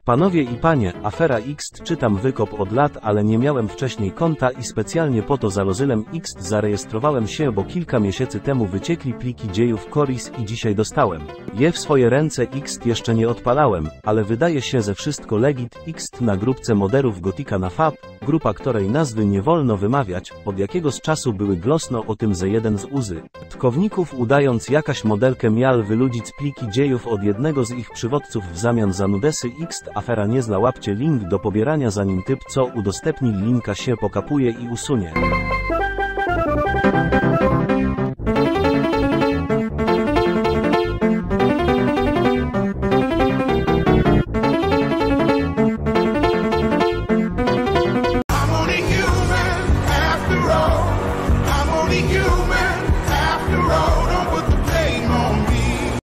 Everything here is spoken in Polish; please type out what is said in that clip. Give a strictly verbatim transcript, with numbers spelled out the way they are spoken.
Panowie i panie, afera X, czytam wykop od lat, ale nie miałem wcześniej konta i specjalnie po to za Lozylem X zarejestrowałem się, bo kilka miesięcy temu wyciekli pliki dziejów Coris i dzisiaj dostałem je w swoje ręce. X jeszcze nie odpalałem, ale wydaje się, że wszystko legit. X na grupce moderów Gotika na Fab, grupa, której nazwy nie wolno wymawiać, od jakiegoś czasu były głośno o tym, że jeden z uzy tkowników, udając jakaś modelkę, miał wyludzić pliki dziejów od jednego z ich przywódców w zamian za nudesy. X afera niezła, łapcie link do pobierania, zanim typ, co udostępni linka, się pokapuje i usunie.